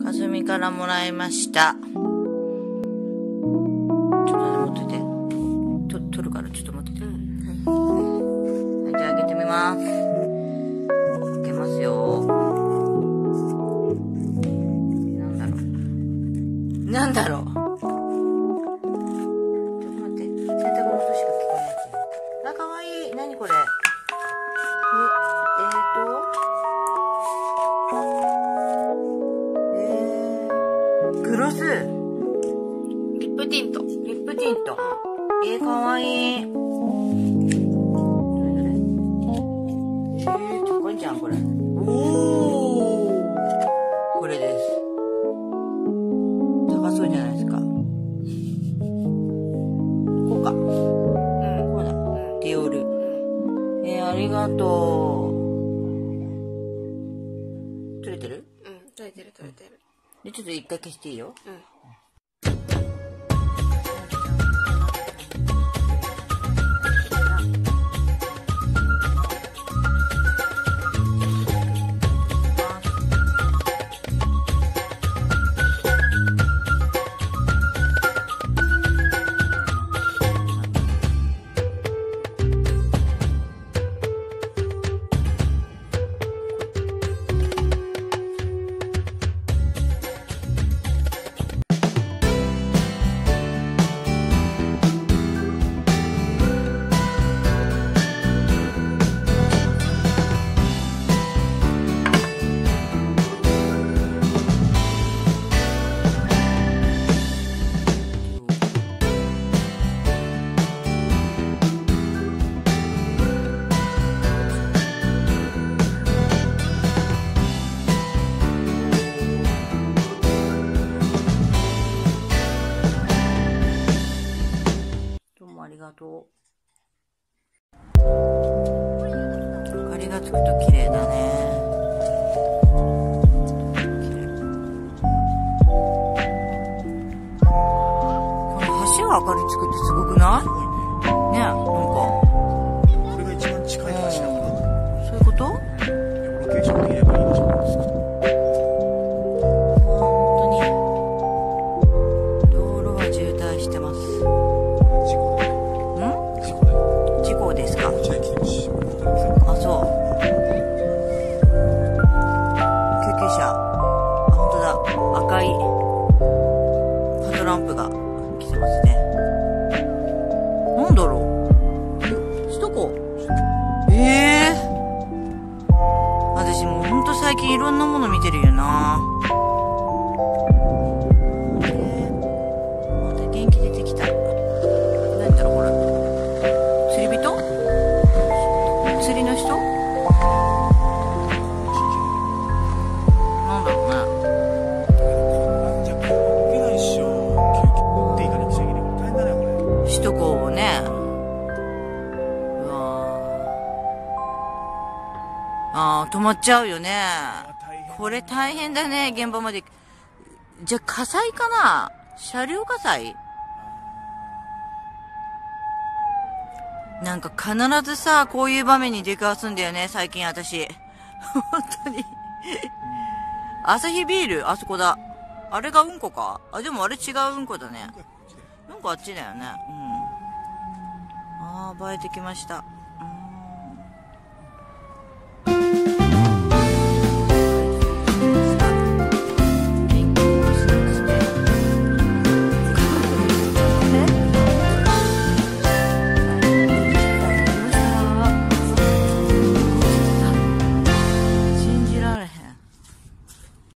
かすみからもらいました。ちょっと持ってて。取るからちょっと待ってて。はい、じゃあ開けてみます。開けますよ。なんだろう。ちょっと待って。洗濯の音しか聞こえない。あ、かわいい。なにこれ。グロス。 リップティント。 リップティント。かわいい。どれ高いじゃん、これ。おー。これです。高そうじゃないですか。こうか。こうだ。ディオール。ありがとう。取れてる？ 取れてる取れてる。 で、ちょっと一回消していいよ。ありがとう。明かりがつくと綺麗だね。この橋が明かりつくってすごくない？ね、なんか。 これが一番近い橋だから。 そういうこと？ ロケーションできればいい場所なんですけど。 本当に道路は渋滞してます。事故ですか？あ、そう。救急車。あ、本当だ。赤いパトランプが来てますね。なんだろう。首都高。私もうほんと最近いろんなもの見てるよな。また元気出てきた。何だろうこれ。釣り人？釣りの人？なんだろうね。首都高をね。うわー。止まっちゃうよね。これ大変だね、現場まで。じゃあ火災かな？車両火災？なんか必ずさ、こういう場面に出くわすんだよね、最近私。本当に。アサヒビール、あそこだ。あれがうんこか？あ、でもあれ違ううんこだね。うんこあっちだよね。映えてきました。